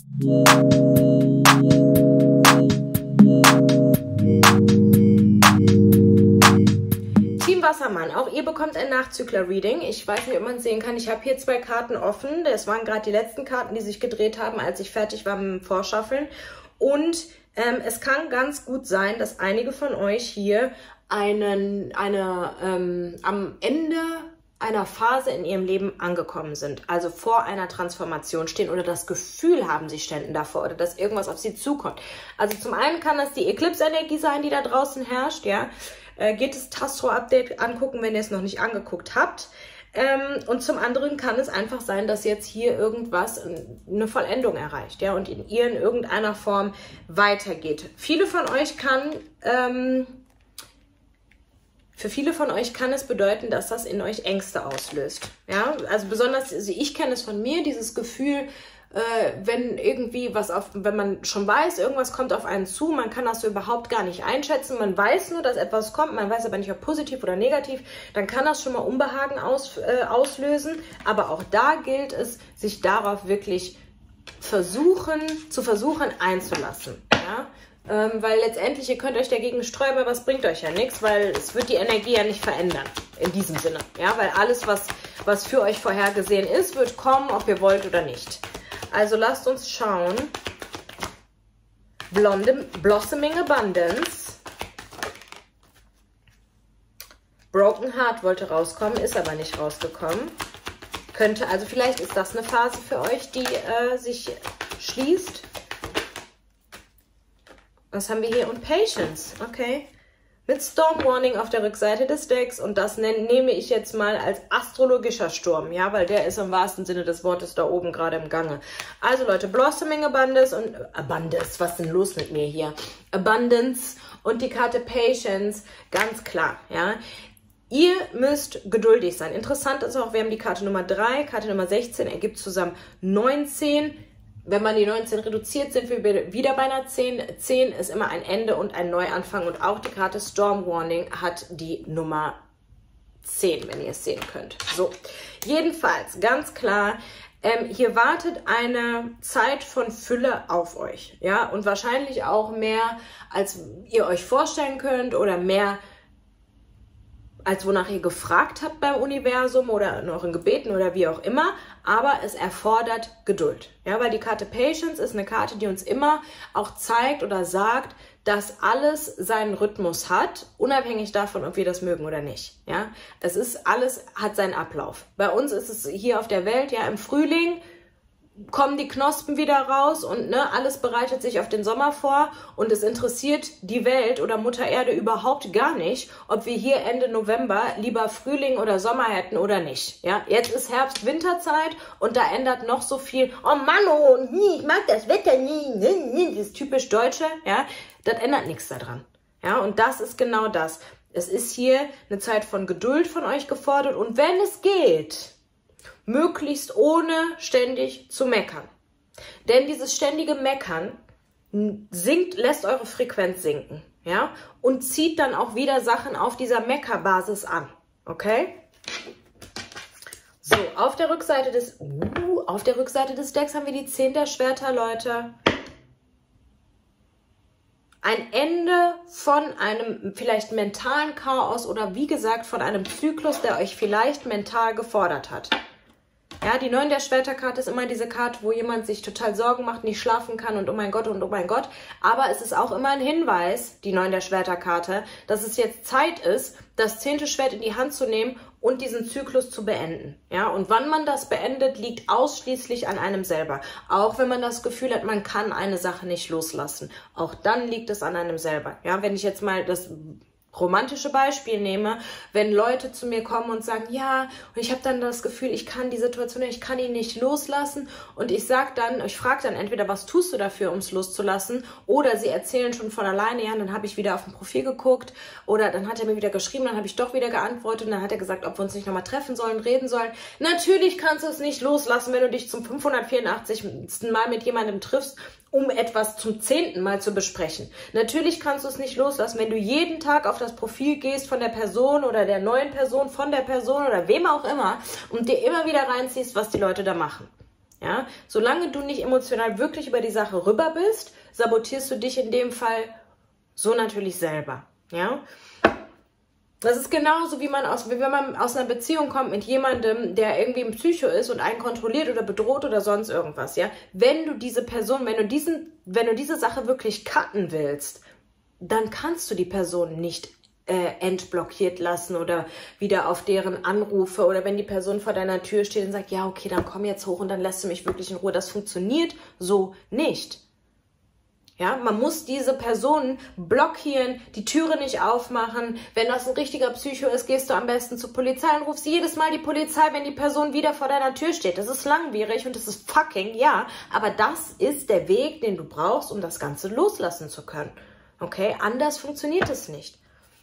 Team Wassermann, auch ihr bekommt ein Nachzügler-Reading. Ich weiß nicht, ob man es sehen kann. Ich habe hier 2 Karten offen. Das waren gerade die letzten Karten, die sich gedreht haben, als ich fertig war mit dem Vorschaffeln. Und es kann ganz gut sein, dass einige von euch hier am Ende einer Phase in ihrem Leben angekommen sind, also vor einer Transformation stehen oder das Gefühl haben, sie ständen davor oder dass irgendwas auf sie zukommt. Also zum einen kann das die Eclipse-Energie sein, die da draußen herrscht, ja. Geht das Tastro-Update angucken, wenn ihr es noch nicht angeguckt habt. Und zum anderen kann es einfach sein, dass jetzt hier irgendwas, eine Vollendung erreicht, ja, und ihr in irgendeiner Form weitergeht. Für viele von euch kann es bedeuten, dass das in euch Ängste auslöst. Ja, also besonders, also ich kenne es von mir, dieses Gefühl, wenn irgendwie wenn man schon weiß, irgendwas kommt auf einen zu, man kann das so überhaupt gar nicht einschätzen, man weiß nur, dass etwas kommt, man weiß aber nicht, ob positiv oder negativ, dann kann das schon mal Unbehagen auslösen. Aber auch da gilt es, sich darauf wirklich zu versuchen einzulassen. Ja? Weil letztendlich, ihr könnt euch dagegen sträuben, aber es bringt euch ja nichts, weil es wird die Energie ja nicht verändern, in diesem Sinne. Ja, weil alles, was für euch vorhergesehen ist, wird kommen, ob ihr wollt oder nicht. Also lasst uns schauen. Blossoming Abundance. Broken Heart wollte rauskommen, ist aber nicht rausgekommen. Also vielleicht ist das eine Phase für euch, die sich schließt. Was haben wir hier? Und Patience, okay. Mit Storm Warning auf der Rückseite des Decks und das nehme ich jetzt mal als astrologischer Sturm, ja, weil der ist im wahrsten Sinne des Wortes da oben gerade im Gange. Also Leute, Blossoming Abundance und Abundance, was ist denn los mit mir hier? Abundance und die Karte Patience, ganz klar, ja. Ihr müsst geduldig sein. Interessant ist auch, wir haben die Karte Nummer 3, Karte Nummer 16, ergibt zusammen 19. Wenn man die 19 reduziert, sind wir wieder bei einer 10. 10 ist immer ein Ende und ein Neuanfang. Und auch die Karte Storm Warning hat die Nummer 10, wenn ihr es sehen könnt. So, jedenfalls, ganz klar, hier wartet eine Zeit von Fülle auf euch. Ja, und wahrscheinlich auch mehr, als ihr euch vorstellen könnt oder mehr, als wonach ihr gefragt habt beim Universum oder in euren Gebeten oder wie auch immer, aber es erfordert Geduld. Ja, weil die Karte Patience ist eine Karte, die uns immer auch zeigt oder sagt, dass alles seinen Rhythmus hat, unabhängig davon, ob wir das mögen oder nicht. Ja, alles hat seinen Ablauf. Bei uns ist es hier auf der Welt, ja, im Frühling kommen die Knospen wieder raus und ne, alles bereitet sich auf den Sommer vor und es interessiert die Welt oder Mutter Erde überhaupt gar nicht, ob wir hier Ende November lieber Frühling oder Sommer hätten oder nicht. Ja, jetzt ist Herbst-Winterzeit und da ändert noch so viel. Oh Mann, oh, ich mag das Wetter nie, das ist typisch Deutsche. Ja, das ändert nichts daran. Ja, und das ist genau das. Es ist hier eine Zeit von Geduld von euch gefordert und wenn es geht, möglichst ohne ständig zu meckern. Denn dieses ständige Meckern lässt eure Frequenz sinken, ja, und zieht dann auch wieder Sachen auf dieser Meckerbasis an, okay? So, auf der Rückseite des Decks haben wir die 10 der Schwerter, Leute. Ein Ende von einem vielleicht mentalen Chaos oder wie gesagt von einem Zyklus, der euch vielleicht mental gefordert hat. Ja, die 9 der Schwerterkarte ist immer diese Karte, wo jemand sich total Sorgen macht, nicht schlafen kann und oh mein Gott und oh mein Gott. Aber es ist auch immer ein Hinweis, die 9 der Schwerterkarte, dass es jetzt Zeit ist, das 10. Schwert in die Hand zu nehmen und diesen Zyklus zu beenden. Ja, und wann man das beendet, liegt ausschließlich an einem selber. Auch wenn man das Gefühl hat, man kann eine Sache nicht loslassen. Auch dann liegt es an einem selber. Ja, wenn ich jetzt mal das romantische Beispiel nehme, wenn Leute zu mir kommen und sagen, ja, und ich habe dann das Gefühl, ich kann die Situation, ich kann ihn nicht loslassen und ich frage dann entweder, was tust du dafür, um es loszulassen, oder sie erzählen schon von alleine, ja, und dann habe ich wieder auf dem Profil geguckt oder dann hat er mir wieder geschrieben, dann habe ich doch wieder geantwortet und dann hat er gesagt, ob wir uns nicht nochmal treffen sollen, reden sollen. Natürlich kannst du es nicht loslassen, wenn du dich zum 584. Mal mit jemandem triffst, um etwas zum 10. Mal zu besprechen. Natürlich kannst du es nicht loslassen, wenn du jeden Tag auf das Profil gehst von der Person oder der neuen Person, von der Person oder wem auch immer und dir immer wieder reinziehst, was die Leute da machen. Ja? Solange du nicht emotional wirklich über die Sache rüber bist, sabotierst du dich in dem Fall so natürlich selber. Ja? Das ist genauso, wie wenn man aus einer Beziehung kommt mit jemandem, der irgendwie ein Psycho ist und einen kontrolliert oder bedroht oder sonst irgendwas. Ja? Wenn du diese Person, wenn du diese Sache wirklich cutten willst, dann kannst du die Person nicht entblockiert lassen oder wieder auf deren Anrufe oder wenn die Person vor deiner Tür steht und sagt, ja, okay, dann komm jetzt hoch und dann lässt du mich wirklich in Ruhe. Das funktioniert so nicht. Ja, man muss diese Personen blockieren, die Türe nicht aufmachen. Wenn das ein richtiger Psycho ist, gehst du am besten zur Polizei und rufst jedes Mal die Polizei, wenn die Person wieder vor deiner Tür steht. Das ist langwierig und das ist fucking, ja, aber das ist der Weg, den du brauchst, um das Ganze loslassen zu können. Okay, anders funktioniert es nicht.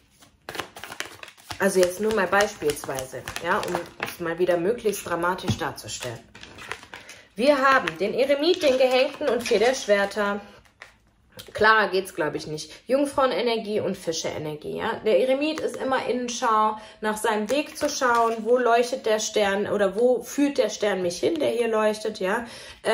Also jetzt nur mal beispielsweise, ja, um es mal wieder möglichst dramatisch darzustellen. Wir haben den Eremit, den Gehängten und 4 der Schwerter. Klarer geht's, glaube ich, nicht. Jungfrauenenergie und Fische-Energie, ja. Der Eremit ist immer Innenschau, nach seinem Weg zu schauen, wo leuchtet der Stern oder wo führt der Stern mich hin, der hier leuchtet, ja.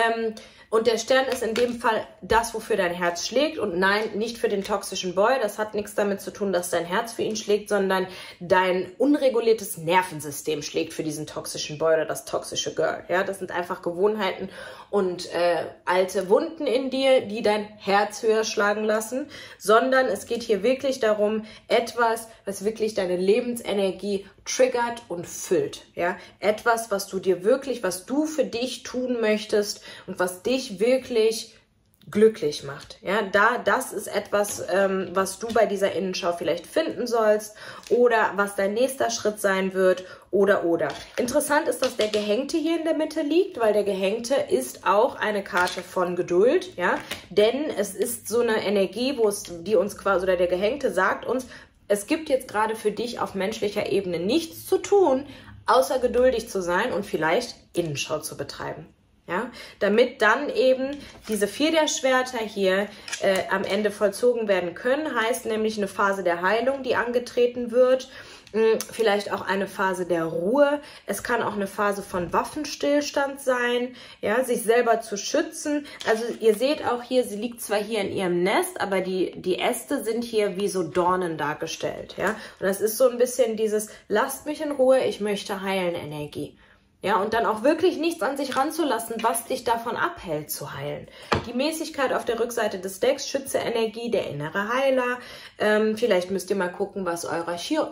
Und der Stern ist in dem Fall das, wofür dein Herz schlägt. Und nein, nicht für den toxischen Boy. Das hat nichts damit zu tun, dass dein Herz für ihn schlägt, sondern dein unreguliertes Nervensystem schlägt für diesen toxischen Boy oder das toxische Girl. Ja, das sind einfach Gewohnheiten und alte Wunden in dir, die dein Herz höher schlagen lassen. Sondern es geht hier wirklich darum, etwas, was wirklich deine Lebensenergie triggert und füllt. Ja, etwas, was du für dich tun möchtest und was dich wirklich glücklich macht. Ja, das ist etwas, was du bei dieser Innenschau vielleicht finden sollst oder was dein nächster Schritt sein wird oder. Interessant ist, dass der Gehängte hier in der Mitte liegt, weil der Gehängte ist auch eine Karte von Geduld, ja, denn es ist so eine Energie, die uns quasi, oder der Gehängte sagt uns, es gibt jetzt gerade für dich auf menschlicher Ebene nichts zu tun, außer geduldig zu sein und vielleicht Innenschau zu betreiben. Ja, damit dann eben diese 4 der Schwerter hier am Ende vollzogen werden können, heißt nämlich eine Phase der Heilung, die angetreten wird, vielleicht auch eine Phase der Ruhe. Es kann auch eine Phase von Waffenstillstand sein, ja, sich selber zu schützen. Also ihr seht auch hier, sie liegt zwar hier in ihrem Nest, aber die Äste sind hier wie so Dornen dargestellt, ja. Und das ist so ein bisschen dieses, lasst mich in Ruhe, ich möchte heilen Energie. Ja, und dann auch wirklich nichts an sich ranzulassen, was dich davon abhält zu heilen. Die Mäßigkeit auf der Rückseite des Decks, Schütze Energie, der innere Heiler. Vielleicht müsst ihr mal gucken, was euer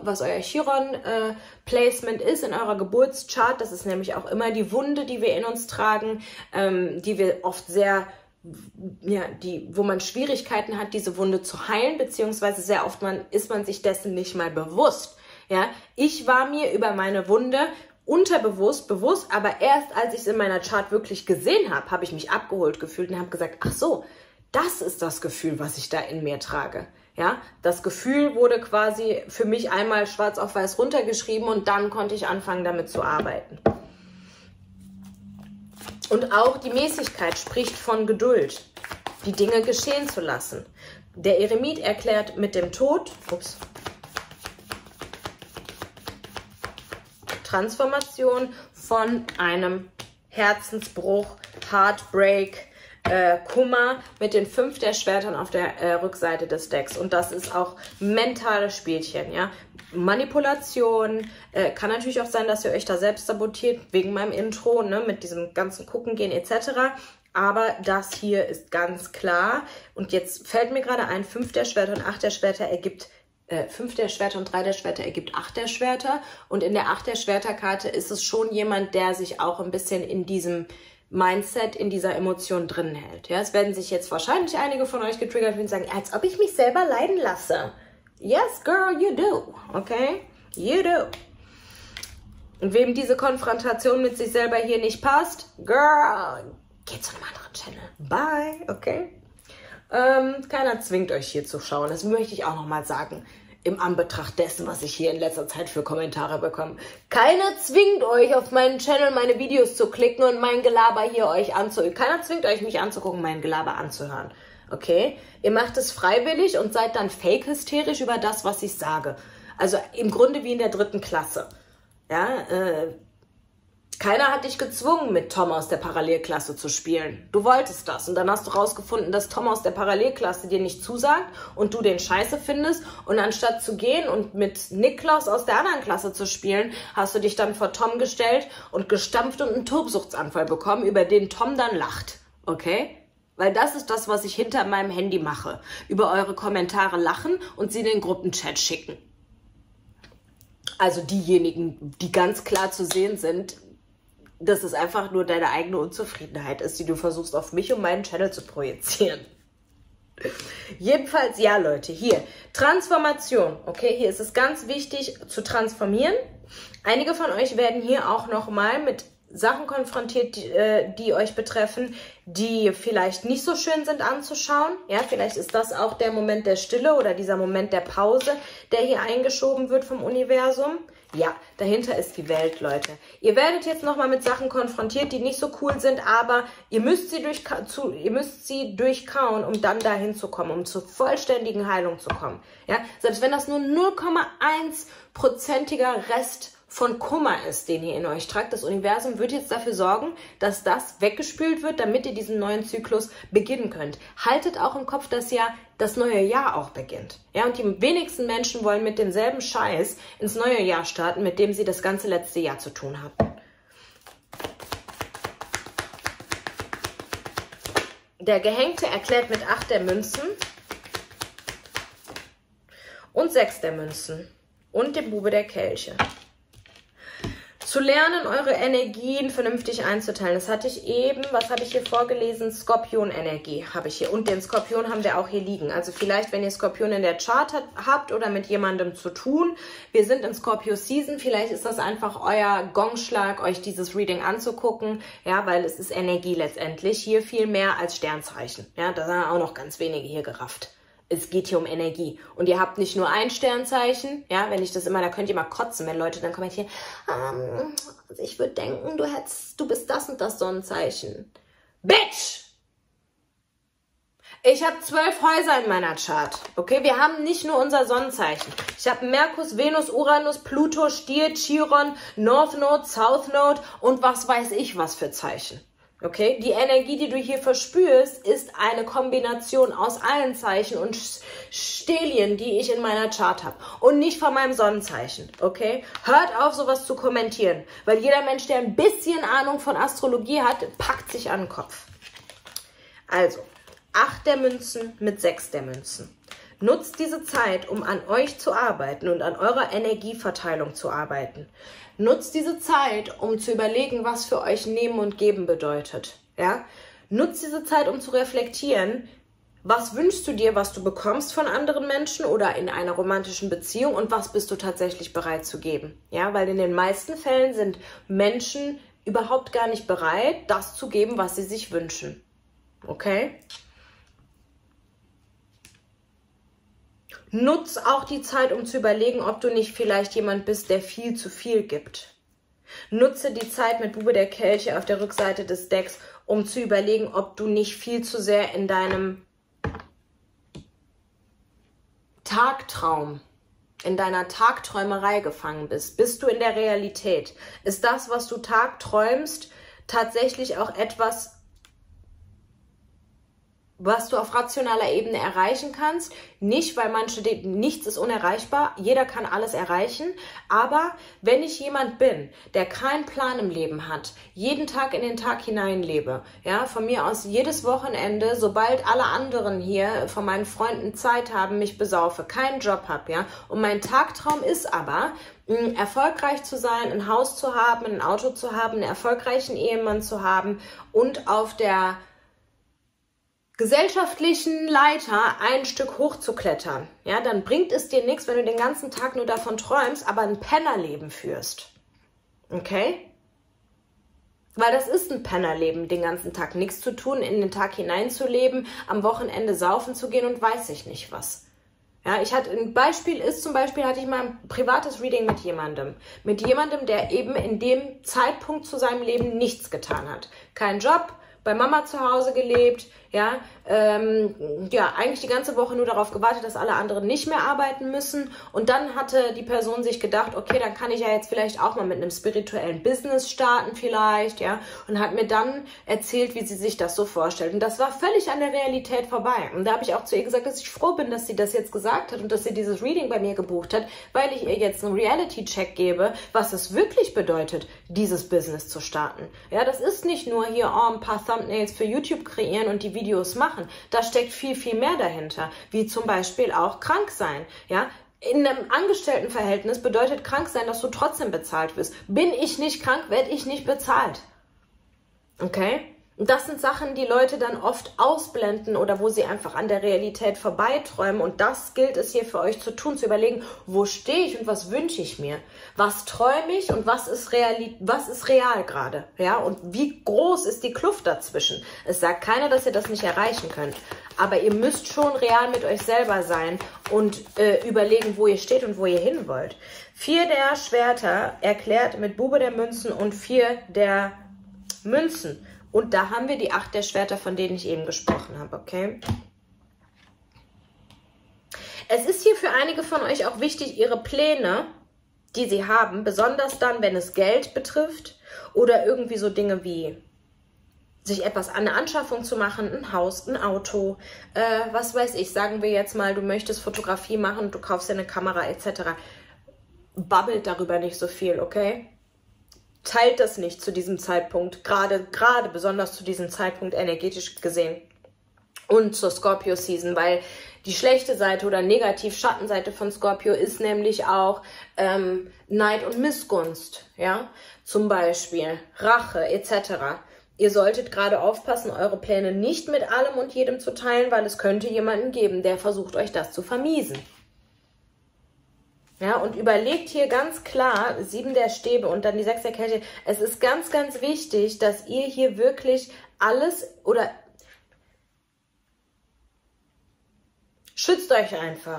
Chiron-Placement ist in eurer Geburtschart. Das ist nämlich auch immer die Wunde, die wir in uns tragen, die wir oft sehr, ja, wo man Schwierigkeiten hat, diese Wunde zu heilen, beziehungsweise sehr oft ist man sich dessen nicht mal bewusst. Ja, ich war mir über meine Wunde unterbewusst, bewusst, aber erst als ich es in meiner Chart wirklich gesehen habe, habe ich mich abgeholt gefühlt und habe gesagt, ach so, das ist das Gefühl, was ich da in mir trage. Ja, das Gefühl wurde quasi für mich einmal schwarz auf weiß runtergeschrieben und dann konnte ich anfangen, damit zu arbeiten. Und auch die Mäßigkeit spricht von Geduld, die Dinge geschehen zu lassen. Der Eremit erklärt mit dem Tod, Transformation von einem Herzensbruch, Heartbreak, Kummer mit den 5 der Schwertern auf der Rückseite des Decks. Und das ist auch mentale Spielchen, ja. Manipulation, kann natürlich auch sein, dass ihr euch da selbst sabotiert, wegen meinem Intro, ne, mit diesem ganzen Gucken gehen etc. Aber das hier ist ganz klar. Und jetzt fällt mir gerade ein, 5 der Schwerter und 8 der Schwerter ergibt 5 der Schwerter und 3 der Schwerter ergibt 8 der Schwerter. Und in der 8 der Schwerterkarte ist es schon jemand, der sich auch ein bisschen in diesem Mindset, in dieser Emotion drin hält. Ja, es werden sich jetzt wahrscheinlich einige von euch getriggert und sagen, als ob ich mich selber leiden lasse. Yes, girl, you do. Okay? You do. Und wem diese Konfrontation mit sich selber hier nicht passt, girl, geht zu einem anderen Channel. Bye. Okay? Keiner zwingt euch hier zu schauen. Das möchte ich auch nochmal sagen. Im Anbetracht dessen, was ich hier in letzter Zeit für Kommentare bekomme. Keiner zwingt euch, auf meinen Channel meine Videos zu klicken und mein Gelaber hier euch anzuhören. Keiner zwingt euch, mich anzugucken, mein Gelaber anzuhören. Okay? Ihr macht es freiwillig und seid dann fake-hysterisch über das, was ich sage. Also im Grunde wie in der 3. Klasse. Ja, Keiner hat dich gezwungen, mit Tom aus der Parallelklasse zu spielen. Du wolltest das und dann hast du rausgefunden, dass Tom aus der Parallelklasse dir nicht zusagt und du den scheiße findest und anstatt zu gehen und mit Niklas aus der anderen Klasse zu spielen, hast du dich dann vor Tom gestellt und gestampft und einen Tobsuchtsanfall bekommen, über den Tom dann lacht. Okay? Weil das ist das, was ich hinter meinem Handy mache. Über eure Kommentare lachen und sie in den Gruppenchat schicken. Also diejenigen, die ganz klar zu sehen sind, dass es einfach nur deine eigene Unzufriedenheit ist, die du versuchst auf mich und meinen Channel zu projizieren. Jedenfalls, ja Leute, hier, Transformation, okay, hier ist es ganz wichtig zu transformieren. Einige von euch werden hier auch nochmal mit Sachen konfrontiert, die euch betreffen, die vielleicht nicht so schön sind anzuschauen. Ja, vielleicht ist das auch der Moment der Stille oder dieser Moment der Pause, der hier eingeschoben wird vom Universum. Ja, dahinter ist die Welt, Leute. Ihr werdet jetzt nochmal mit Sachen konfrontiert, die nicht so cool sind, aber ihr müsst sie durchkauen, um dann dahin zu kommen, um zur vollständigen Heilung zu kommen. Ja, selbst wenn das nur 0,1%iger Rest von Kummer ist, den ihr in euch tragt. Das Universum wird jetzt dafür sorgen, dass das weggespült wird, damit ihr diesen neuen Zyklus beginnen könnt. Haltet auch im Kopf, dass ja das neue Jahr auch beginnt. Ja, und die wenigsten Menschen wollen mit demselben Scheiß ins neue Jahr starten, mit dem sie das ganze letzte Jahr zu tun hatten. Der Gehängte erklärt mit 8 der Münzen und 6 der Münzen und dem Bube der Kelche. Zu lernen, eure Energien vernünftig einzuteilen. Das hatte ich eben, was habe ich hier vorgelesen? Skorpion-Energie habe ich hier. Und den Skorpion haben wir auch hier liegen. Also vielleicht, wenn ihr Skorpion in der Chart habt oder mit jemandem zu tun. Wir sind in Scorpio-Season. Vielleicht ist das einfach euer Gongschlag, euch dieses Reading anzugucken. Ja, weil es ist Energie letztendlich. Hier viel mehr als Sternzeichen. Ja, da sind auch noch ganz wenige hier gerafft. Es geht hier um Energie. Und ihr habt nicht nur ein Sternzeichen, ja, wenn ich das immer, da könnt ihr mal kotzen, wenn Leute dann kommentieren, also ich würde denken, du bist das und das Sonnenzeichen. Bitch! Ich habe 12 Häuser in meiner Chart, okay? Wir haben nicht nur unser Sonnenzeichen. Ich habe Merkus, Venus, Uranus, Pluto, Stier, Chiron, North Node, South Node und was weiß ich was für Zeichen. Okay, die Energie, die du hier verspürst, ist eine Kombination aus allen Zeichen und Stelien, die ich in meiner Chart habe. Und nicht von meinem Sonnenzeichen, okay? Hört auf, sowas zu kommentieren. Weil jeder Mensch, der ein bisschen Ahnung von Astrologie hat, packt sich an den Kopf. Also, 8 der Münzen mit 6 der Münzen. Nutzt diese Zeit, um an euch zu arbeiten und an eurer Energieverteilung zu arbeiten. Nutzt diese Zeit, um zu überlegen, was für euch Nehmen und Geben bedeutet. Ja? Nutzt diese Zeit, um zu reflektieren, was wünschst du dir, was du bekommst von anderen Menschen oder in einer romantischen Beziehung und was bist du tatsächlich bereit zu geben. Ja? Weil in den meisten Fällen sind Menschen überhaupt gar nicht bereit, das zu geben, was sie sich wünschen. Okay? Nutz auch die Zeit, um zu überlegen, ob du nicht vielleicht jemand bist, der viel zu viel gibt. Nutze die Zeit mit Bube der Kelche auf der Rückseite des Decks, um zu überlegen, ob du nicht viel zu sehr in deinem Tagtraum, in deiner Tagträumerei gefangen bist. Bist du in der Realität? Ist das, was du tagträumst, tatsächlich auch etwas, was du auf rationaler Ebene erreichen kannst? Nicht, weil nichts ist unerreichbar, jeder kann alles erreichen, aber wenn ich jemand bin, der keinen Plan im Leben hat, jeden Tag in den Tag hinein lebe, ja, von mir aus jedes Wochenende, sobald alle anderen hier von meinen Freunden Zeit haben, mich besaufe, keinen Job habe, ja, und mein Tagtraum ist aber, erfolgreich zu sein, ein Haus zu haben, ein Auto zu haben, einen erfolgreichen Ehemann zu haben und auf der gesellschaftlichen Leiter ein Stück hochzuklettern, ja, dann bringt es dir nichts, wenn du den ganzen Tag nur davon träumst, aber ein Pennerleben führst. Okay? Weil das ist ein Pennerleben, den ganzen Tag nichts zu tun, in den Tag hineinzuleben, am Wochenende saufen zu gehen und weiß ich nicht was. Ja, ein Beispiel ist, zum Beispiel hatte ich mal ein privates Reading mit jemandem, der eben in dem Zeitpunkt zu seinem Leben nichts getan hat. Kein Job, bei Mama zu Hause gelebt, ja, ja, eigentlich die ganze Woche nur darauf gewartet, dass alle anderen nicht mehr arbeiten müssen. Und dann hatte die Person sich gedacht, okay, dann kann ich ja jetzt vielleicht auch mal mit einem spirituellen Business starten vielleicht, ja, und hat mir dann erzählt, wie sie sich das so vorstellt. Und das war völlig an der Realität vorbei. Und da habe ich auch zu ihr gesagt, dass ich froh bin, dass sie das jetzt gesagt hat und dass sie dieses Reading bei mir gebucht hat, weil ich ihr jetzt einen Reality-Check gebe, was es wirklich bedeutet, dieses Business zu starten. Ja, das ist nicht nur hier ein paar Thumbnails für YouTube kreieren und die Videos machen. Da steckt viel, viel mehr dahinter, wie zum Beispiel auch krank sein. Ja, in einem Angestelltenverhältnis bedeutet krank sein, dass du trotzdem bezahlt wirst. Bin ich nicht krank, werde ich nicht bezahlt. Okay? Und das sind Sachen, die Leute dann oft ausblenden oder wo sie einfach an der Realität vorbeiträumen. Und das gilt es hier für euch zu tun, zu überlegen, wo stehe ich und was wünsche ich mir? Was träume ich und was ist real gerade? Ja? Und wie groß ist die Kluft dazwischen? Es sagt keiner, dass ihr das nicht erreichen könnt. Aber ihr müsst schon real mit euch selber sein und überlegen, wo ihr steht und wo ihr hin wollt. 4 der Schwerter erklärt mit Bube der Münzen und 4 der Münzen. Und da haben wir die 8 der Schwerter, von denen ich eben gesprochen habe, okay? Es ist hier für einige von euch auch wichtig, ihre Pläne, die sie haben, besonders dann, wenn es Geld betrifft oder irgendwie so Dinge wie sich etwas an eine Anschaffung zu machen, ein Haus, ein Auto, was weiß ich, sagen wir jetzt mal, du möchtest Fotografie machen, du kaufst dir eine Kamera etc. Babbelt darüber nicht so viel, okay? Teilt das nicht zu diesem Zeitpunkt, gerade besonders zu diesem Zeitpunkt energetisch gesehen und zur Scorpio-Season, weil die schlechte Seite oder Negativ-Schattenseite von Scorpio ist nämlich auch Neid und Missgunst, ja, zum Beispiel Rache etc. Ihr solltet gerade aufpassen, eure Pläne nicht mit allem und jedem zu teilen, weil es könnte jemanden geben, der versucht, euch das zu vermiesen. Ja, und überlegt hier ganz klar, 7 der Stäbe und dann die 6 der Kelche. Es ist ganz, ganz wichtig, dass ihr hier wirklich alles oder schützt euch einfach.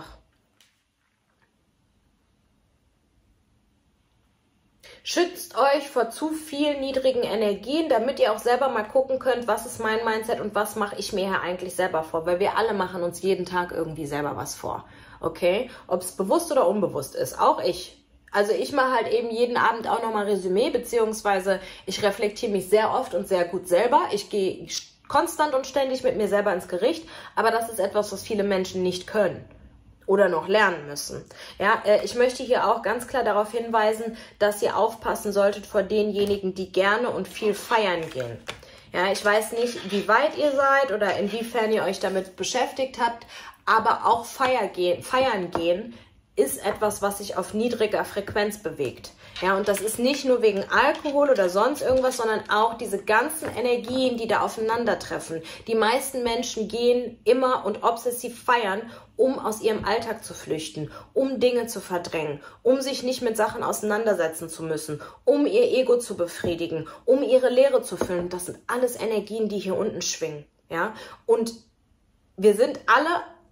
Schützt euch vor zu vielen niedrigen Energien, damit ihr auch selber mal gucken könnt, was ist mein Mindset und was mache ich mir hier eigentlich selber vor. Weil wir alle machen uns jeden Tag irgendwie selber was vor. Okay, ob es bewusst oder unbewusst ist, auch ich. Also ich mache halt eben jeden Abend auch nochmal Resümee, beziehungsweise ich reflektiere mich sehr oft und sehr gut selber. Ich gehe konstant und ständig mit mir selber ins Gericht, aber das ist etwas, was viele Menschen nicht können oder noch lernen müssen. Ja, ich möchte hier auch ganz klar darauf hinweisen, dass ihr aufpassen solltet vor denjenigen, die gerne und viel feiern gehen. Ja, ich weiß nicht, wie weit ihr seid oder inwiefern ihr euch damit beschäftigt habt, aber auch feiern gehen ist etwas, was sich auf niedriger Frequenz bewegt. Ja, und das ist nicht nur wegen Alkohol oder sonst irgendwas, sondern auch diese ganzen Energien, die da aufeinandertreffen. Die meisten Menschen gehen immer und obsessiv feiern, um aus ihrem Alltag zu flüchten, um Dinge zu verdrängen, um sich nicht mit Sachen auseinandersetzen zu müssen, um ihr Ego zu befriedigen, um ihre Leere zu füllen. Das sind alles Energien, die hier unten schwingen. Ja, und wir sind alle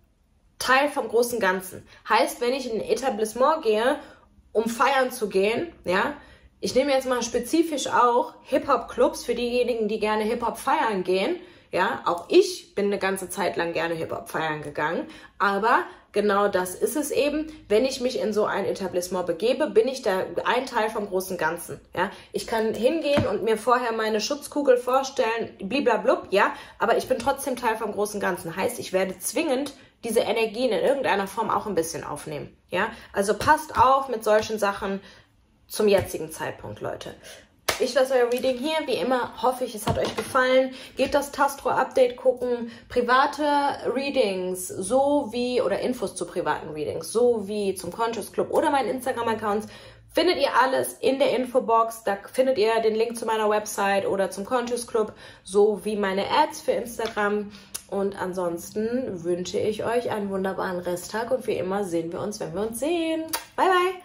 Teil vom großen Ganzen. Heißt, wenn ich in ein Etablissement gehe, um feiern zu gehen, ja, ich nehme jetzt mal spezifisch auch Hip-Hop-Clubs für diejenigen, die gerne Hip-Hop feiern gehen, ja, auch ich bin eine ganze Zeit lang gerne Hip-Hop feiern gegangen, aber genau das ist es eben, wenn ich mich in so ein Etablissement begebe, bin ich da ein Teil vom großen Ganzen, ja. Ich kann hingehen und mir vorher meine Schutzkugel vorstellen, bliblablub, ja, aber ich bin trotzdem Teil vom großen Ganzen. Heißt, ich werde zwingend diese Energien in irgendeiner Form auch ein bisschen aufnehmen, ja. Also passt auf mit solchen Sachen zum jetzigen Zeitpunkt, Leute. Ich lasse euer Reading hier. Wie immer hoffe ich, es hat euch gefallen. Geht das Tastro-Update gucken. Private Readings sowie oder Infos zu privaten Readings sowie zum Conscious Club oder meinen Instagram-Accounts findet ihr alles in der Infobox. Da findet ihr den Link zu meiner Website oder zum Conscious Club sowie meine Ads für Instagram. Und ansonsten wünsche ich euch einen wunderbaren Resttag und wie immer sehen wir uns, wenn wir uns sehen. Bye, bye!